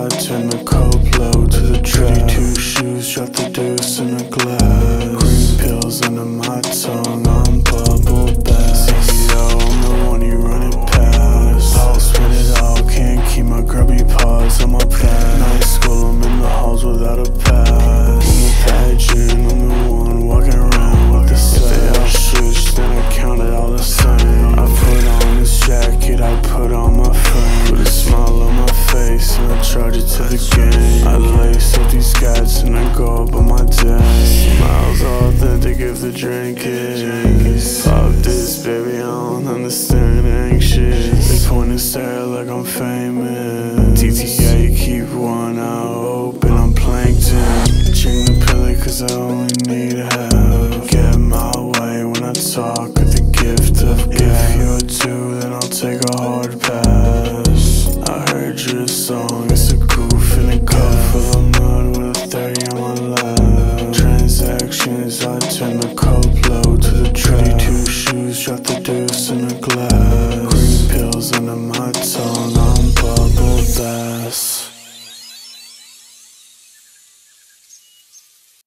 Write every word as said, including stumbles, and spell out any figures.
I turn the coke low to the trap. Two shoes, drop the deuce in a glass. Green pills under my tongue, I'm bubble bath. C E O, I'm the one you run it past. I'll spit it out, can't keep my grubby paws on my past. Night school, I'm in the halls without a pass. I'm the pageant, I'm the one walking around with the set. If they all switched, then I counted all the same. I put on this jacket, I put on my frame. Put a smile on my face and I charge it to the game. I lace up these scats and I go up on my day. Smiles authentic if the drink is. Fuck this, baby, I don't understand anxious. They point and stare like I'm famous. T T A, keep one eye open, I'm plankton. Ching the pillar cause I only need help. Get my way when I talk with the gift of if you're two, then I'll take a hard pass. I heard your song, it's a goof in a cup full of mud with a thirty on my lap. Transactions, I turn the coke low to the trap. Two shoes, drop the deuce in a glass. Green pills under my tongue, I'm bubble bass.